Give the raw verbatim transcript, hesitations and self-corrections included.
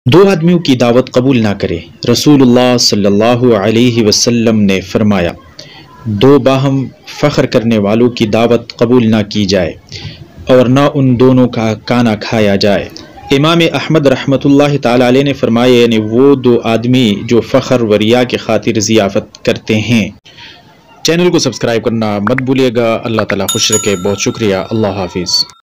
दो आदमियों की दावत कबूल ना करे। रसूलुल्लाह सल्लल्लाहु अलैहि वसल्लम ने फरमाया, दो बाहम फ़ख्र करने वालों की दावत कबूल ना की जाए और ना उन दोनों का खाना खाया जाए। इमाम अहमद रहमतुल्लाह ताला अलैह ने फरमाया, यानी वो दो आदमी जो फ़ख्र व रिया की खातिर ज़ियाफ़त करते हैं। चैनल को सब्सक्राइब करना मत भूलिएगा। अल्लाह ताला खुश रखे। बहुत शुक्रिया। अल्लाह हाफिज़।